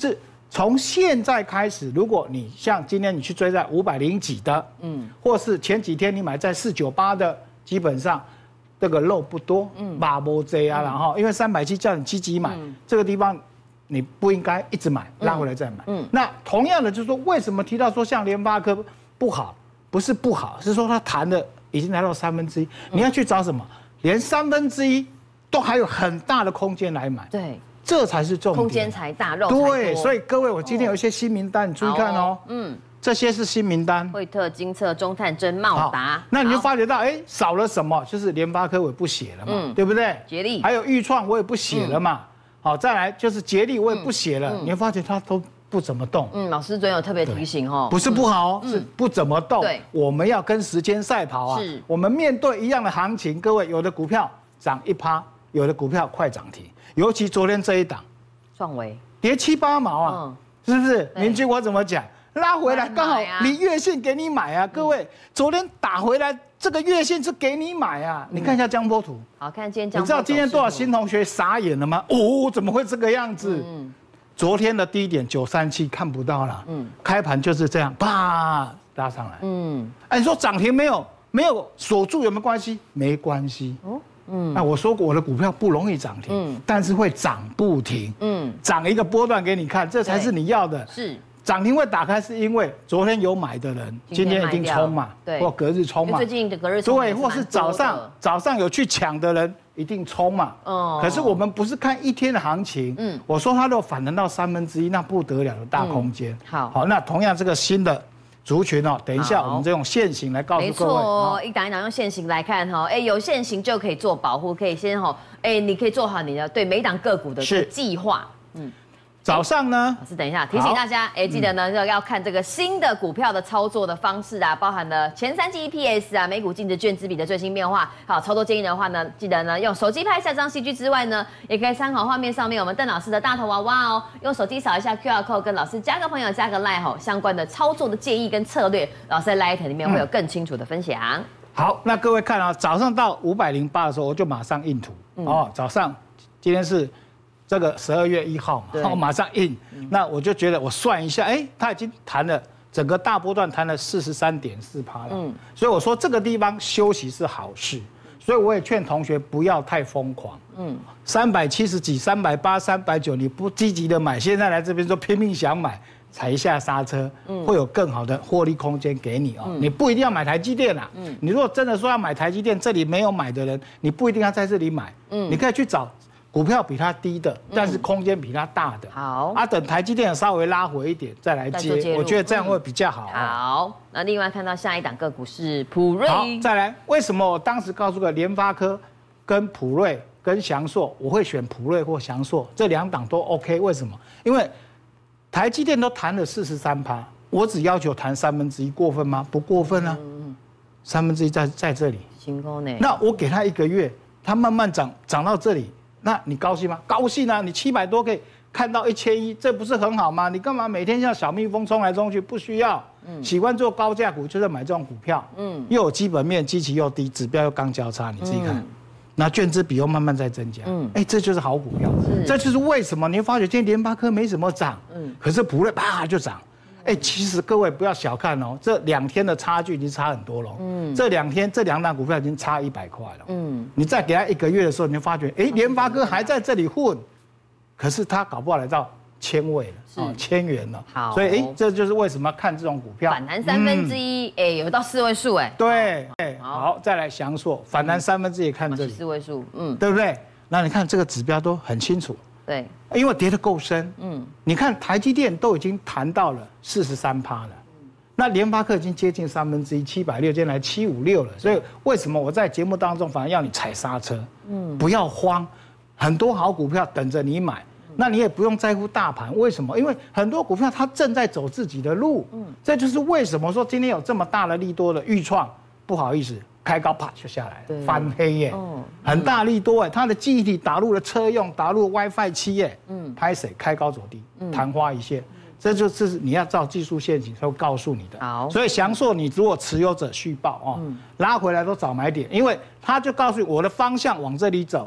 从现在开始，如果你像今天你去追在五百零几的，嗯，或是前几天你买在四九八的，基本上这个肉不多，嗯，马波 J 啊，然后因为三百七叫你积极买，这个地方你不应该一直买，拉回来再买。嗯，那同样的就是说，为什么提到说像联发科不好？不是不好，是说它弹的已经来到三分之一，你要去找什么？连三分之一都还有很大的空间来买。 对。 这才是重点， 空间才大，肉才多。对，所以各位，我今天有一些新名单，你注意看哦。嗯，这些是新名单。 惠特、精测、中探针、茂达。 那你就发觉到，哎，少了什么？就是联发科我也不写了嘛，对不对？ 捷力。 还有裕创我也不写了嘛。好，再来就是捷力我也不写了，你会发觉它都不怎么动。 嗯，老师昨天有特别提醒哦， 不是不好，是不怎么动。对，我们要跟时间赛跑啊。是。我们面对一样的行情，各位有的股票涨一趴，有的股票快涨停，尤其昨天这一档。 创维跌七八毛啊，是不是？邻居我怎么讲？拉回来刚好离月线给你买啊，各位，昨天打回来这个月线是给你买啊，你看一下江波图， 好看今天江波。 你知道今天多少新同学傻眼了吗？哦，怎么会这个样子？嗯，昨天的低点九三七看不到了，嗯，开盘就是这样，啪拉上来，嗯，哎，你说涨停没有没有锁住有没有关系？没关系，哦。嗯，那我说过我的股票不容易涨停，嗯，但是会涨不停，嗯，涨一个波段给你看，这才是你要的。是涨停会打开，是因为昨天有买的人，今天一定冲嘛，对，或隔日冲嘛， 最近的隔日冲， 对，或是早上早上有去抢的人一定冲嘛，哦。可是我们不是看一天的行情，嗯，我说它如果反弹到三分之一，那不得了的大空间。好，好，那同样这个新的。族群哦，等一下我们这种线型来告诉各位。没错，一档一档用线型来看哈，哎，有线型就可以做保护，可以先哈，哎，你可以做好你的对每档个股的计划。嗯， 早上呢， 老师等一下提醒大家，哎，记得呢要要看这个新的股票的操作的方式啊，包含了前三季 E P S 啊、每股净值券资比的最新变化。好，操作建议的话呢，记得呢用手机拍下张 C G 之外呢，也可以参考画面上面我们邓老师的大头娃娃哦，用手机扫一下 Q R code， 跟老师加个朋友加个 Line 吼，相关的操作的建议跟策略，老师在 Line 里面会有更清楚的分享。嗯、 好，那各位看啊，早上到五百零八的时候，我就马上印图、嗯、哦，早上今天是。这个十二月一号嘛，我马上印，那我就觉得我算一下，哎，它已经弹了整个大波段弹了四十三点四趴了，嗯，所以我说这个地方休息是好事，所以我也劝同学不要太疯狂，嗯，三百七十几、三百八、三百九，你不积极的买，现在来这边说拼命想买，踩一下刹车，嗯，会有更好的获利空间给你哦，嗯、你不一定要买台积电啦，嗯，你如果真的说要买台积电，这里没有买的人，你不一定要在这里买，嗯，你可以去找。股票比它低的，但是空间比它大的。好，啊，等台积电稍微拉回一点再来接，我觉得这样会比较好。 好，那另外看到下一档个股是普瑞。 好，再来，为什么我当时告诉个联发科、跟普瑞、跟祥硕，我会选普瑞或祥硕这两档都 OK？ 为什么？因为台积电都谈了四十三趴，我只要求谈三分之一，过分吗？不过分啊。嗯三分之一在在这里。成功呢？那我给他一个月，它慢慢涨涨到这里。那你高兴吗？高兴啊！你七百多可以看到一千一，这不是很好吗？你干嘛每天像小蜜蜂冲来冲去？不需要。嗯，喜欢做高价股就是买这种股票。嗯，又有基本面，基期又低，指标又刚交叉，你自己看。嗯、那券资比又慢慢在增加。嗯，哎，这就是好股票。这就是为什么你会发觉今天联发科没什么涨，嗯，可是普瑞啪就涨。哎，其实各位不要小看哦，这两天的差距已经差很多了。嗯，这两天这两档股票已经差一百块了。嗯，你再给他一个月的时候，你就发觉，哎，联发科还在这里混，可是他搞不好来到千位了，啊，千元了。好，所以哎，这就是为什么要看这种股票反弹三分之一，哎，有到四位数，哎。 对，哎，好，再来祥硕反弹三分之一，看这里四位数，嗯， 对不对？那你看这个指标都很清楚。 对， 因为跌得够深，嗯，你看台积电都已经谈到了四十三趴了，那联发科已经接近三分之一，七百六，今天来七五六了。所以为什么我在节目当中反而要你踩刹车？嗯，不要慌，很多好股票等着你买，那你也不用在乎大盘。为什么？因为很多股票它正在走自己的路，嗯，这就是为什么说今天有这么大的利多的预创，不好意思。开高啪就下来了，翻黑耶，哦、很大力多哎，它的记忆体打入了车用，打入了 WiFi 七耶，嗯，拍谁开高走低，昙花一现，这就是你要照技术线型才会告诉你的。好，所以祥硕你如果持有者续报哦，嗯、拉回来都早买点，因为他就告诉你我的方向往这里走，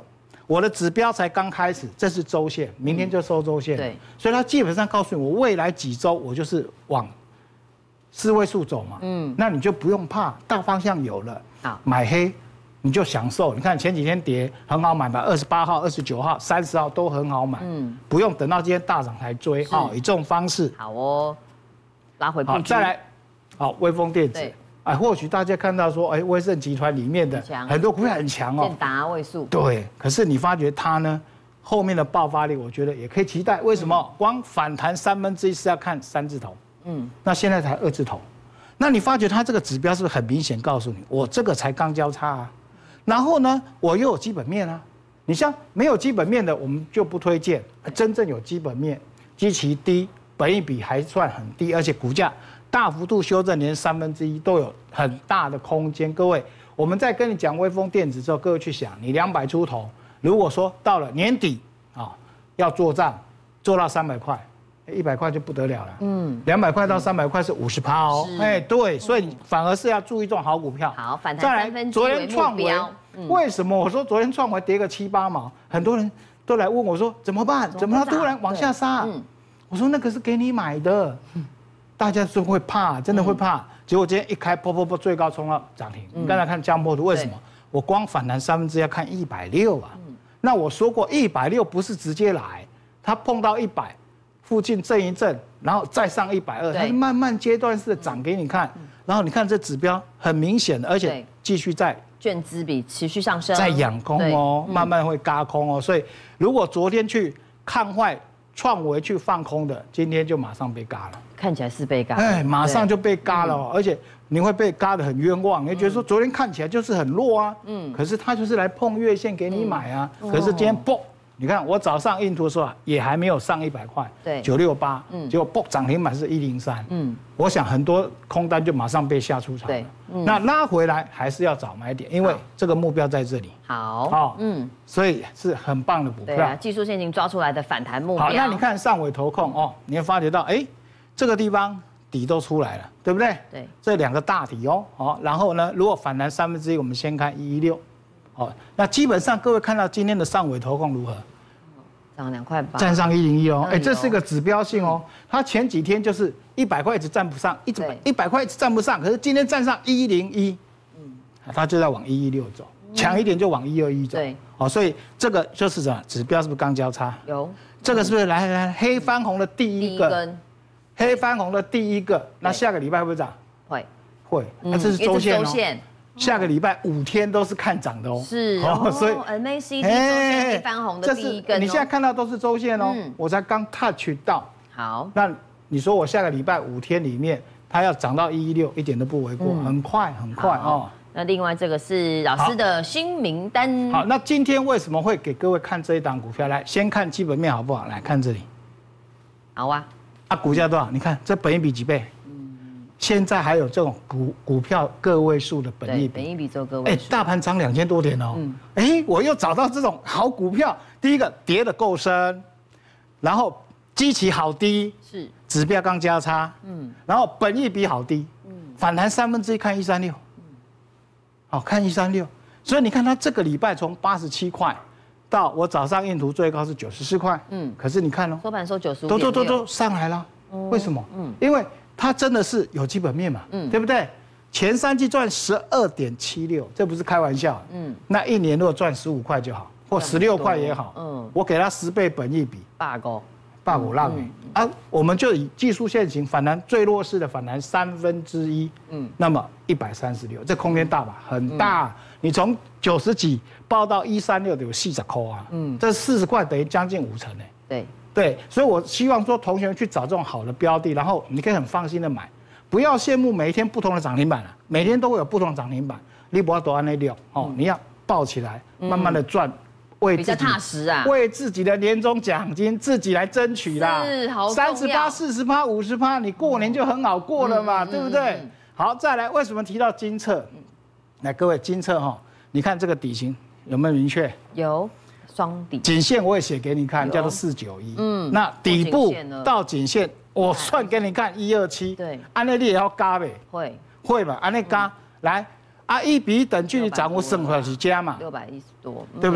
我的指标才刚开始，这是周线，明天就收周线。 对， 所以它基本上告诉你，我未来几周我就是往四位数走嘛。嗯，那你就不用怕，大方向有了， 好， 买黑你就享受。你看前几天跌很好买吧，二十八号、二十九号、三十号都很好买，嗯，不用等到今天大涨才追啊，以这种方式。 好哦，拉回布局。 好，再来，好，微风电子。 对。 哎，或许大家看到说，哎，威盛集团里面的很多股票很强哦， 建达位数。 对，可是你发觉它呢，后面的爆发力，我觉得也可以期待。为什么？光反弹三分之一是要看三字头，嗯，那现在才二字头，那你发觉它这个指标是不是很明显告诉你，我这个才刚交叉啊？然后呢，我又有基本面啊。你像没有基本面的，我们就不推荐。真正有基本面，基期低，本益比还算很低，而且股价大幅度修正，连三分之一都有很大的空间。各位，我们在跟你讲微风电子之后，各位去想，你两百出头，如果说到了年底啊，要做账，做到三百块，一百块就不得了了。嗯，两百块到三百块是五十趴哦。哎，对，所以反而是要注意这种好股票。 好，反弹三分之一为目标。 为什么我说昨天创维跌个七八毛，很多人都来问我说怎么办？怎么它突然往下杀？我说那个是给你买的。大家是会怕，真的会怕。嗯、结果今天一开，啵啵啵，最高冲到涨停。嗯、你刚才看江波图，为什么？我光反弹三分之一要看一百六啊。嗯、那我说过，一百六不是直接来，它碰到一百附近震一震，然后再上一百二，它是慢慢阶段式的涨给你看。嗯、然后你看这指标很明显的，而且继续在券资比持续上升， 在养空哦，慢慢会轧空哦。所以如果昨天去看坏创维去放空的，今天就马上被轧了。 看起来是被轧， 哎，马上就被轧了、哦，而且你会被轧得很冤枉。你觉得说昨天看起来就是很弱啊，嗯，可是它就是来碰月线给你买啊。嗯、可是今天啵，你看我早上印图的时候啊，也还没有上一百块， 对， 九六八，嗯，结果啵涨停板是一零三，嗯，我想很多空单就马上被下出场了。对，嗯、那拉回来还是要找买点，因为这个目标在这里。 好，好， 嗯，所以是很棒的股票。 对啊，技术线型抓出来的反弹目标。 好，那你看上尾投控哦，你会发觉到，哎。这个地方底都出来了，对不对？对，这两个大底哦，好，然后呢，如果反弹三分之一，我们先看一一六，好，那基本上各位看到今天的上尾投控如何？ 涨两块八， 站上一零一哦，哎，这是一个指标性哦，它前几天就是一百块一直站不上，一直一百块一直站不上，可是今天站上一零一，嗯，它就在往一一六走，强一点就往一二一走，对，哦，所以这个就是什么指标是不是刚交叉？有，这个是不是来来黑翻红的第一个？黑翻红的第一个，那下个礼拜会不会涨？ 会， 会。那这是周线哦。下个礼拜五天都是看涨的哦。 是哦，所以 M A C D 周线黑翻红的第一根， 你现在看到都是周线哦。我才刚 touch 到。 好。 那你说我下个礼拜五天里面，它要涨到一一六，一点都不为过，很快很快哦。 那另外这个是老师的新名单。 好，那今天为什么会给各位看这一档股票？来，先看基本面好不好？来看这里。 好啊。 啊，股价多少？你看这本益比几倍？嗯，现在还有这种股股票个位数的本益比， 本益比做个位数。 哎，大盘涨两千多点哦。嗯，哎，我又找到这种好股票。第一个跌得够深，然后基期好低，是指标刚交叉，嗯，然后本益比好低，嗯，反弹三分之一看一三六，嗯，好看一三六。所以你看它这个礼拜从八十七块。到我早上印图最高是九十四块，嗯，可是你看哦， 收盘收九十五， 都都都都上来了，为什么？嗯，因为它真的是有基本面嘛，嗯，对不对？前三季赚十二点七六，这不是开玩笑，嗯，那一年如果赚十五块就好，或十六块也好，嗯，我给它十倍本益比， 八个， 八股浪哎，啊，我们就以技术线型反弹最弱势的反弹三分之一，嗯，那么一百三十六，这空间大吧？很大，你从九十几报到一三六的有四十块啊，嗯，这四十块等于将近五成哎， 对对，所以我希望说同学去找这种好的标的，然后你可以很放心的买，不要羡慕每一天不同的涨停板啊，每天都会有不同的涨停板，你不要多按那六哦，你要抱起来，慢慢的赚。 比较踏实啊， 为自己的年终奖金自己来争取啦。 是，好重要。 三十趴、四十趴、五十趴，你过年就很好过了嘛，对不对？好，再来，为什么提到金策？来，各位，金策哈，你看这个底型有没有明确？ 有，双底。 颈线我也写给你看，叫做四九一。嗯，那底部到颈线，我算给你看一二七。对，安内你也要加呗？ 会， 会吧？安内加来。啊，一比一等距离掌握胜或是加嘛， 六百一十多， 对不对？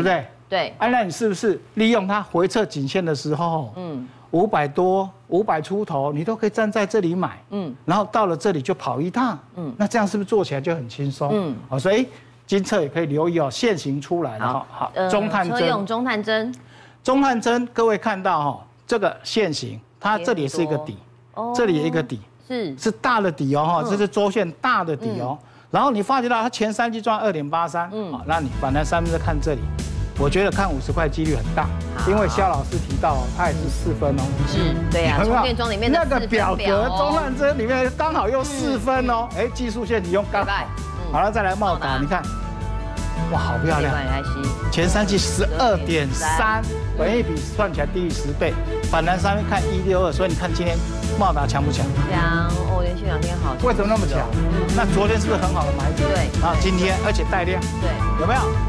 对， 啊，那你是不是利用它回撤颈线的时候，嗯，五百多、五百出头，你都可以站在这里买，嗯，然后到了这里就跑一趟，嗯，那这样是不是做起来就很轻松？嗯，好，所以金策也可以留意哦，线型出来了，好，好，中探针， 用中探针， 中探针，各位看到哈，这个线型，它这里是一个底，这里有一个底，是是大的底哦，哈，这是周线大的底哦。然后你发觉到它前三季赚二点八三，嗯，好，那你反弹三分之看这里，我觉得看五十块几率很大，因为肖老师提到哦，它也是四分哦， 是，对呀，充电桩里面那个表格中探针里面刚好又四分哦，哎，技术线你用刚好，好了再来茂达，你看，哇，好漂亮，前三季十二点三，本益比算起来低于十倍，反弹三分看一六二，所以你看今天茂达强不强？ 强哦，连续两天好。 为什么那么强？那昨天是不是很好的买点？ 对。 然后今天而且带量， 对， 有没有？